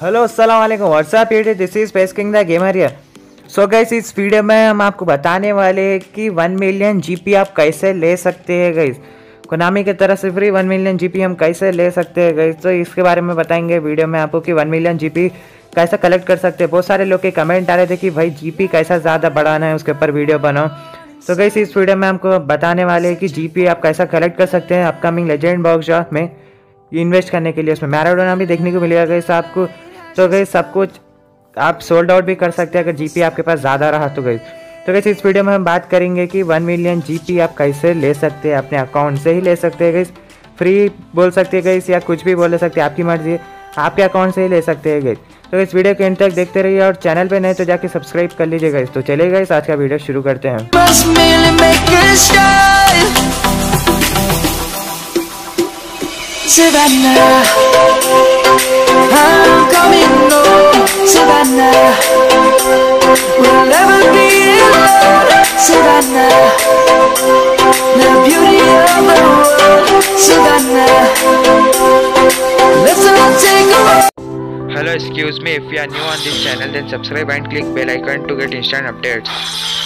Hello अस्सलाम वालेकुम what's up YouTube this is space king the gamer here. So guys इस video में हम आपको बताने वाले हैं कि 1 मिलियन जीपी आप कैसे ले सकते हैं गाइस। कोनामी की तरफ से फ्री 1 मिलियन जीपी हम कैसे ले सकते हैं गाइस, तो इसके बारे में बताएंगे वीडियो में आपको कि 1 मिलियन जीपी कैसे कलेक्ट कर सकते हैं। बहुत सारे लोग के कमेंट आ रहे थे कि भाई जीपी कैसा ज़्यादा बढ़ाना है, उसके ऊपर वीडियो बनाओ। तो गाइस इस वीडियो में आपको बताने वाले हैं कि जीपी आप कैसा कलेक्ट कर सकते हैं अपकमिंग लेजेंड बॉक्स ड्रॉ में इन्वेस्ट करने के लिए। उसमें मैराडोना भी देखने को मिलेगा गाइस आपको। तो गाइस सब कुछ आप सोल्ड आउट भी कर सकते हैं अगर जीपी आपके पास ज़्यादा रहा तो गाइस। तो गाइस इस वीडियो में हम बात करेंगे कि 1 मिलियन जीपी आप कैसे ले सकते हैं। अपने अकाउंट से ही ले सकते हैं गाइस, फ्री बोल सकते हैं गाइस या कुछ भी बोल सकते हैं, आपकी मर्जी है, आपके अकाउंट से ही ले सकते हैं गाइस। तो इस वीडियो के एंड तक देखते रहिए और चैनल पे नए तो जाके सब्सक्राइब कर लीजिए गाइस। तो चलिए गाइस आज का वीडियो शुरू करते हैं। Savannah, I'm coming home. Savannah, we'll never be alone. Savannah, the beauty of the world. Savannah, let's all take a walk. Hello, excuse me, if you are new on this channel then subscribe and click bell icon to get instant updates.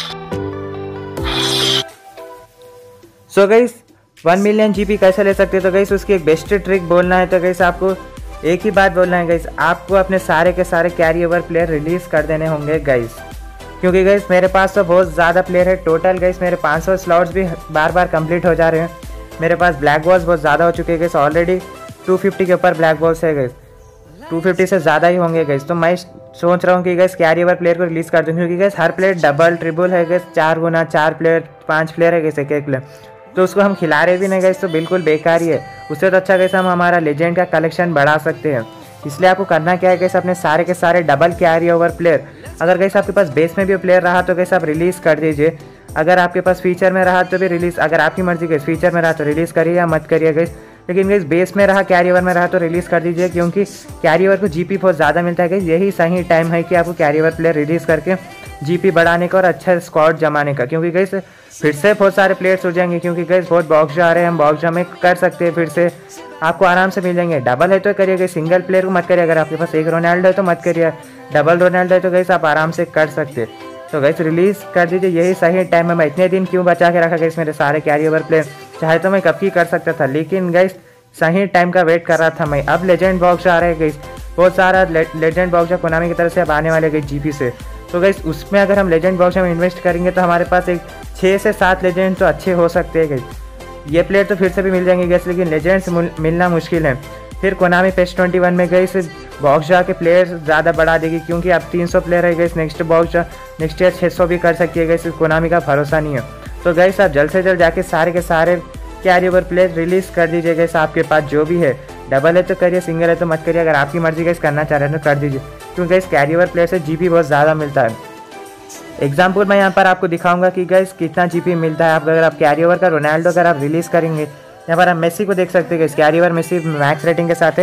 So guys 1 million GP कैसे ले सकते हैं। तो guys उसकी एक best trick बोलना है तो गाइस आपको एक ही बात बोलना है गाइस, आपको अपने सारे के सारे कैरी ओवर प्लेयर रिलीज कर देने होंगे गाइस। क्योंकि गाइस मेरे पास तो बहुत ज़्यादा प्लेयर है, टोटल गाइस मेरे 500 स्लॉट्स भी बार बार कंप्लीट हो जा रहे हैं। मेरे पास ब्लैक बॉल्स बहुत ज़्यादा हो चुके हैं गाइस, ऑलरेडी 250 के ऊपर ब्लैक बॉल्स है गाइस, 250 से ज़्यादा ही होंगे गाइस। तो मैं सोच रहा हूँ कि गाइस कैरी ओवर प्लेयर को रिलीज़ कर दूँ, क्योंकि गाइस हर प्लेयर डबल ट्रिपल है गाइस, 4 गुना 4 प्लेयर 5 प्लेयर है गाइस एक प्लेयर, तो उसको हम खिला रहे भी नहीं गाइस, तो बिल्कुल बेकार ही है। उससे तो अच्छा गाइस हम हमारा लेजेंड का कलेक्शन बढ़ा सकते हैं। इसलिए आपको करना क्या है गाइस, अपने सारे के सारे डबल कैरी ओवर प्लेयर, अगर गाइस आपके पास बेस में भी प्लेयर रहा तो गाइस आप रिलीज़ कर दीजिए। अगर आपके पास फीचर में रहा तो भी रिलीज़, अगर आपकी मर्जी गाइस फीचर में रहा तो रिलीज़ करिए या मत करिए गाइस, लेकिन गाइस बेस में रहा कैरी ओवर में रहा तो रिलीज़ कर दीजिए, क्योंकि कैरी ओवर को जीपी बहुत ज़्यादा मिलता है गाइस। यही सही टाइम है कि आपको कैरी ओवर प्लेयर रिलीज़ करके जीपी बढ़ाने का और अच्छा स्क्वाड जमाने का, क्योंकि गाइस फिर से बहुत सारे प्लेयर्स हो जाएंगे, क्योंकि गाइस बहुत बॉक्स आ रहे हैं, हम बॉक्स में कर सकते हैं, फिर से आपको आराम से मिल जाएंगे। डबल है तो करिए, सिंगल प्लेयर को मत करिए। अगर आपके पास एक रोनाल्डो है तो मत करिए, डबल रोनाल्डो है तो गाइस आप आराम से कर सकते। तो गाइस रिलीज़ कर दीजिए, यही सही टाइम है। मैं इतने दिन क्यों बचा के रखा गाइस मेरे सारे कैरी ओवर प्लेयर, चाहे तो मैं कब की कर सकता था, लेकिन गाइस सही टाइम का वेट कर रहा था मैं। अब लेजेंड बॉक्स आ रहे हैं गाइस, बहुत सारा लेजेंड बॉक्स कोनामी की तरफ से अब आने वाले गाइस जीपी से। तो गाइस उसमें अगर हम लेजेंड बॉक्स में इन्वेस्ट करेंगे तो हमारे पास एक 6 से 7 लेजेंड तो अच्छे हो सकते हैं गाइस। ये प्लेयर तो फिर से भी मिल जाएंगे गाइस, लेकिन लेजेंड्स मिलना मुश्किल है। फिर कोनामी PES 21 में गाइस बॉक्स जाके प्लेयर ज़्यादा बढ़ा देगी, क्योंकि अब 300 प्लेयर है गाइस, नेक्स्ट नेक्स्ट ईयर 600 भी कर सकती है गाइस, कोनामी का भरोसा नहीं है। तो गाइस आप जल्द से जल्द जाके सारे के सारे कैरी ओवर प्लेयर रिलीज़ कर दीजिए गाइस। आपके पास जो भी है, डबल है तो करिए, सिंगल है तो मत करिए, अगर आपकी मर्जी गाइस करना चाह रहे हैं तो कर दीजिए, क्योंकि गाइस कैरी ओवर प्लेयर से जीपी बहुत ज़्यादा मिलता है। एग्जाम्पल मैं यहाँ पर आपको दिखाऊंगा कि गाइस कितना जीपी मिलता है। अगर आप कैरी ओवर का रोनाल्डो अगर आप रिलीज़ करेंगे, यहाँ पर आप मेसी को देख सकते हैं guys, carry over Messi max rating के साथ है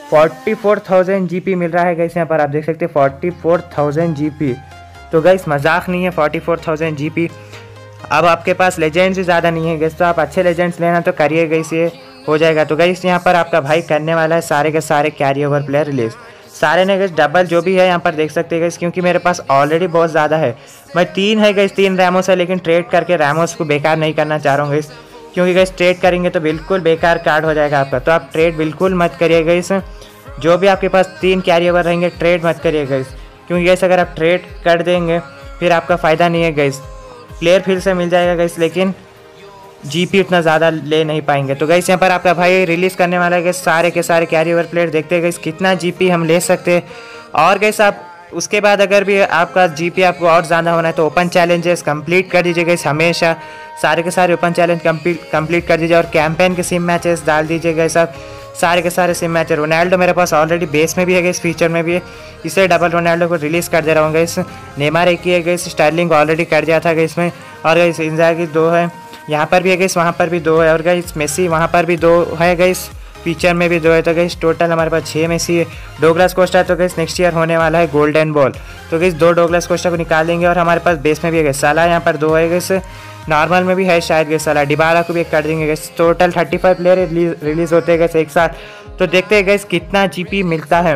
44,000 जीपी मिल रहा है गाइस। यहाँ पर आप देख सकते हैं 44,000 जीपी, तो गाइस मजाक नहीं है 44,000 जीपी। अब आपके पास लेजेंड्स भी ज़्यादा नहीं है गाइस, तो आप अच्छे लेजेंड्स लेना तो करिए गाइस, ये हो जाएगा। तो गाइस यहाँ पर आपका भाई करने वाला है सारे के सारे कैरी ओवर प्लेयर रिलीज़, सारे ने गाइस डबल जो भी है यहाँ पर देख सकते हैं गाइस, क्योंकि मेरे पास ऑलरेडी बहुत ज़्यादा है। मैं 3 है गाइस, 3 रैमोस है, लेकिन ट्रेड करके रैमोस को बेकार नहीं करना चाह रहा हूँ गाइस, क्योंकि गाइस ट्रेड करेंगे तो बिल्कुल बेकार कार्ड हो जाएगा आपका। तो आप ट्रेड बिल्कुल मत करिए गाइस, जो भी आपके पास 3 कैरी ओवर रहेंगे ट्रेड मत करिए गाइस, क्योंकि गाइस अगर आप ट्रेड कर देंगे फिर आपका फ़ायदा नहीं है गाइस। प्लेयर फिर से मिल जाएगा गाइस, लेकिन जीपी उतना ज़्यादा ले नहीं पाएंगे। तो गाइस यहाँ पर आपका भाई रिलीज़ करने वाला है गाइस सारे के सारे कैरी ओवर प्लेयर, देखते हैं गाइस कितना जीपी हम ले सकते हैं। और गाइस आप उसके बाद अगर भी आपका जीपी आपको और ज़्यादा होना है तो ओपन चैलेंजेस कंप्लीट कर दीजिए गाइस, हमेशा सारे के सारे ओपन चैलेंज कंप्लीट कर दीजिए, और कैंपेन के सिम मैचेस डाल दीजिए गाइस आप, सारे के सारे सिम मैच। रोनाल्डो मेरे पास ऑलरेडी बेस में भी है गाइस, फीचर में भी है, इसलिए डबल रोनाल्डो को रिलीज़ कर दे रहा हूँ गाइस। नेमार एक ही है गाइस, स्टार्लिंग ऑलरेडी कर दिया था गाइस में, और गाइस इंजागी 2 है, यहाँ पर भी है गाइस, वहाँ पर भी 2 है, और गाइस मेसी वहाँ पर भी 2 है गाइस, फीचर में भी 2 है। तो गाइस टोटल हमारे पास 6 मेसी है। डोगलास कोस्टा तो गाइस नेक्स्ट ईयर होने वाला है गोल्डन बॉल, तो गाइस 2 डोगलास कोस्टा को निकाल देंगे, और हमारे पास बेस में भी है गाइस साला, यहाँ पर 2 है गाइस, नॉर्मल में भी है शायद गाइस साला, डिबाला को भी एक कर देंगे गाइस। टोटल 35 प्लेयर रिलीज़ होते हैं गाइस एक साथ, तो देखते हैं गाइस कितना जीपी मिलता है।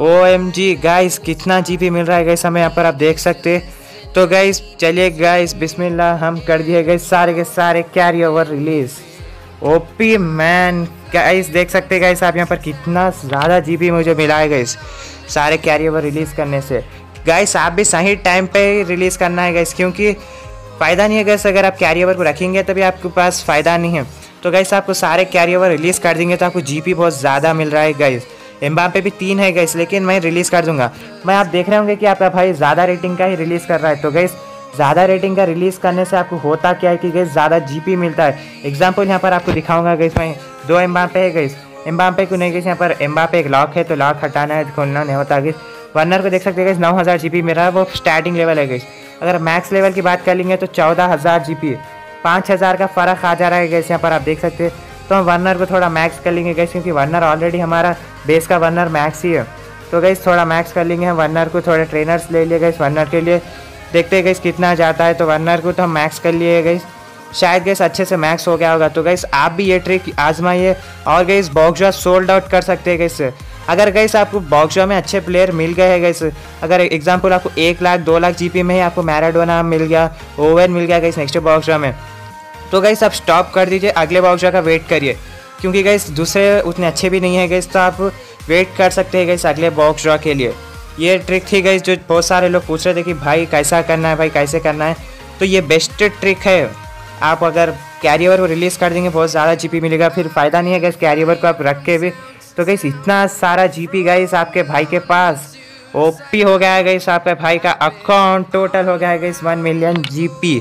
OMG गाइस कितना जीपी मिल रहा है गाइस हमें यहाँ पर, आप देख सकते हैं। तो गाइस चलिए गाइस बिस्मिल्लाह, हम कर दिए गाइस सारे के सारे carry over release. OP man guys देख सकते हैं गाइस आप यहाँ पर कितना ज़्यादा जीपी मुझे मिला है गाइस सारे कैरी ओवर रिलीज़ करने से। गाइस आप भी सही टाइम पे रिलीज़ करना है गाइस, क्योंकि फ़ायदा नहीं है गाइस अगर आप कैरी ओवर को रखेंगे तभी आपके पास फ़ायदा नहीं है। तो गाइस आपको सारे कैरी ओवर रिलीज़ कर देंगे तो आपको जीपी बहुत ज़्यादा मिल रहा है गाइस। एम्बापे भी 3 है गाइस, लेकिन मैं रिलीज़ कर दूंगा। मैं आप देख रहे होंगे कि आपका भाई ज़्यादा रेटिंग का ही रिलीज़ कर रहा है। तो गाइस ज़्यादा रेटिंग का रिलीज़ करने से आपको होता क्या है कि गाइस ज़्यादा जीपी मिलता है। एग्जाम्पल यहाँ पर आपको दिखाऊंगा गाइस, मैं 2 एम्बापे है गाइस, एम्बापे को नहीं गाइस, यहाँ पर एम्बापे एक लॉक है तो लॉक हटाना है, खोलना नहीं होता गाइस। वर्नर को देख सकते हैं गाइस 9000 जीपी मिल रहा है, वो स्टार्टिंग लेवल है गाइस। अगर मैक्स लेवल की बात कर लेंगे तो 14000 जीपी, 5000 का फ़र्क आ जा रहा है गाइस यहाँ पर आप देख सकते हैं। तो हम वर्नर को थोड़ा मैक्स कर लेंगे गाइस, क्योंकि वर्नर ऑलरेडी हमारा बेस का वर्नर मैक्स ही है। तो गाइस थोड़ा मैक्स कर लेंगे हम वर्नर को, थोड़े ट्रेनर्स ले लिए गाइस वर्नर के लिए, देखते हैं गाइस कितना जाता है। तो वर्नर को तो हम मैक्स कर लिए गाइस, शायद गाइस अच्छे से मैक्स हो गया होगा। तो गाइस आप भी ये ट्रिक आजमाइए और गाइस बॉक्सवा सोल्ड आउट कर सकते हैं गाइस। अगर गाइस आपको बॉक्सवा में अच्छे प्लेयर मिल गए हैं गाइस, अगर एग्जांपल आपको 1 लाख 2 लाख जीपी में ही आपको मैराडोना मिल गया, ओवन मिल गया गाइस नेक्स्ट बॉक्सवा में, तो गाइस आप स्टॉप कर दीजिए, अगले बॉक्सवा का वेट करिए, क्योंकि गाइस दूसरे उतने अच्छे भी नहीं है गाइस। तो आप वेट कर सकते हैं गाइस अगले बॉक्स ड्रॉ के लिए। ये ट्रिक थी गाइस जो बहुत सारे लोग पूछ रहे थे कि भाई कैसा करना है, भाई कैसे करना है। तो ये बेस्ट ट्रिक है। आप अगर कैरी ओवर को रिलीज़ कर देंगे बहुत ज़्यादा जीपी मिलेगा, फिर फ़ायदा नहीं है गाइस कैरी ओवर को आप रख के भी। तो गाइस इतना सारा जीपी गाइस आपके भाई के पास, ओपी हो गया है गाइस आपका भाई का अकाउंट, टोटल हो गया है guys 1 million GP.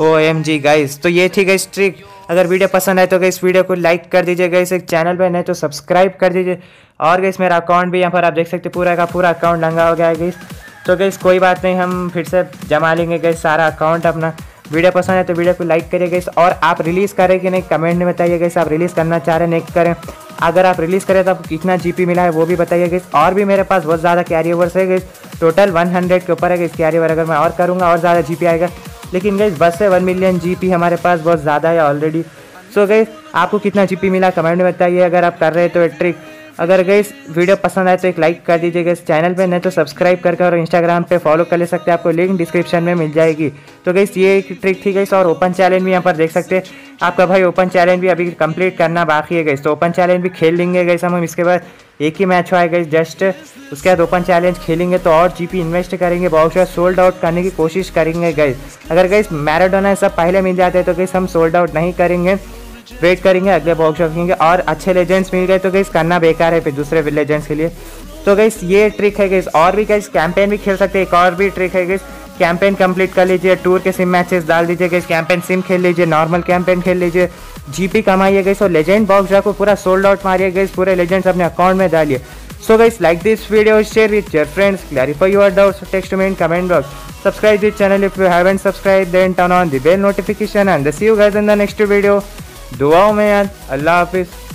OMG guys. तो ये थी गाइस ट्रिक। अगर वीडियो पसंद आए तो गाइस वीडियो को लाइक कर दीजिए गाइस, एक चैनल पे नहीं तो सब्सक्राइब कर दीजिए। और गाइस मेरा अकाउंट भी यहाँ पर आप देख सकते पूरा का पूरा अकाउंट लंगा हो गया है गाइस। तो गाइस कोई बात नहीं, हम फिर से जमा लेंगे गाइस सारा अकाउंट अपना। वीडियो पसंद है तो वीडियो को लाइक करिए गाइस, और आप रिलीज़ करें कि नहीं कमेंट में बताइए गाइस, आप रिलीज़ करना चाह रहे हैं नहीं करें। अगर आप रिलीज़ करें तो आपको कितना जीपी मिला है वो भी बताइए गाइस। और भी मेरे पास बहुत ज़्यादा कैरी ओवर्स है गाइस, टोटल 100 के ऊपर है गाइस कैरी ओवर। अगर मैं और करूँगा और ज़्यादा जीपी आएगा, लेकिन गाइस बस से 1 मिलियन जीपी हमारे पास बहुत ज़्यादा है ऑलरेडी। सो गाइस आपको कितना जीपी मिला कमेंट में बताइए अगर आप कर रहे हैं तो ट्रिक। अगर गाइस वीडियो पसंद आए तो एक लाइक कर दीजिए गाइस, चैनल पे नहीं तो सब्सक्राइब करके और इंस्टाग्राम पे फॉलो कर ले सकते हैं, आपको लिंक डिस्क्रिप्शन में मिल जाएगी। तो गाइस ये एक ट्रिक थी गाइस। और ओपन चैलेंज भी यहाँ पर देख सकते हैं, आपका भाई ओपन चैलेंज भी अभी कंप्लीट करना बाकी है गाइस। तो ओपन चैलेंज भी खेल लेंगे गाइस हम इसके बाद, एक ही मैच हुआ है गाइस जस्ट, उसके बाद ओपन चैलेंज खेलेंगे तो और जीपी इन्वेस्ट करेंगे, बॉक्स सोल्ड आउट करने की कोशिश करेंगे गाइस। अगर गाइस मैराडोना सब पहले मिल जाते हैं तो गाइस हम सोल्ड आउट नहीं करेंगे, वेट करेंगे अगले बॉक्स रखेंगे। और अच्छे लेजेंड्स मिल गए तो गाइस करना बेकार है फिर दूसरे लेजेंड्स के लिए। तो गाइस ये ट्रिक है गाइस। और भी गाइस कैंपेन भी खेल सकते हैं, एक और भी ट्रिक है गाइस, कैंपेन कंप्लीट कर लीजिए, टूर के सिम मैचेस डाल दीजिए गाइस, कैंपेन सिम खेल लीजिए, नॉर्मल कैंपेन खेल लीजिए, जीपी कमाइए गाइस, और लेजेंड बॉक्स को पूरा सोल्ड आउट मारिए गाइस, पूरे लेजेंड्स अपने अकाउंट में डालिए। So guys, like this video, share with your friends, clarify your doubts, text me in comment box. Subscribe this channel if you haven't subscribed, then turn on the bell notification, and see you guys in the next video. दुआओं में याद। अल्लाह हाफिज़।